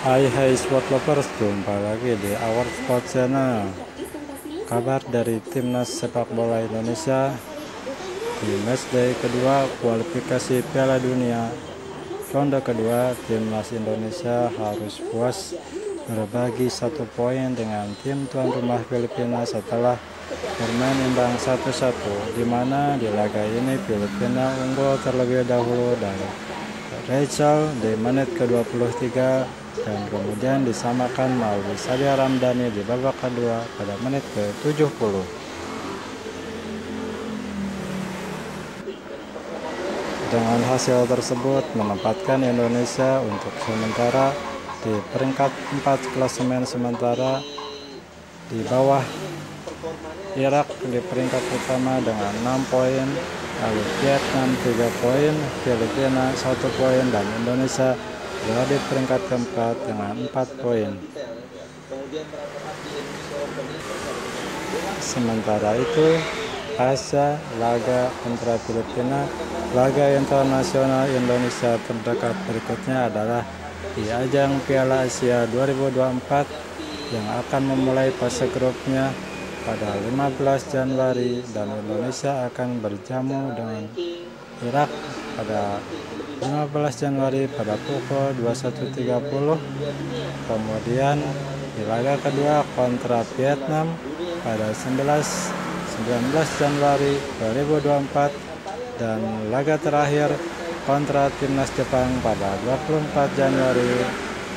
Hai sport lovers, jumpa lagi di Our Sport Channel. Kabar dari Timnas Sepak Bola Indonesia di matchday kedua kualifikasi Piala Dunia ronde kedua. Timnas Indonesia harus puas berbagi 1 poin dengan tim tuan rumah Filipina setelah bermain imbang 1-1, di mana di laga ini Filipina unggul terlebih dahulu dari Rachel di menit ke-23 dan kemudian disamakan melalui Sadia Ramdhani di babak kedua pada menit ke-70. Dengan hasil tersebut menempatkan Indonesia untuk sementara di peringkat 4 klasemen sementara, di bawah Irak di peringkat pertama dengan 6 poin, lalu Vietnam 3 poin, Filipina 1 poin, dan Indonesia berada di peringkat keempat dengan 4 poin. Sementara itu, pasca laga kontra Filipina, laga internasional Indonesia terdekat berikutnya adalah di ajang Piala Asia 2024 yang akan memulai fase grupnya pada 15 Januari, dan Indonesia akan berjamu dengan Irak pada 15 Januari pada pukul 21.30. Kemudian di laga kedua kontra Vietnam pada 19 Januari 2024, dan laga terakhir kontra Timnas Jepang pada 24 Januari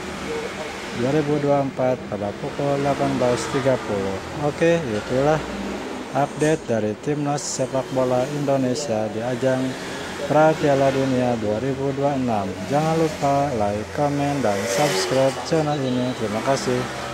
2024 pada pukul 18.30. Oke, itulah update dari Timnas Sepak Bola Indonesia di ajang Pra Piala Dunia 2026. Jangan lupa like, komen, dan subscribe channel ini. Terima kasih.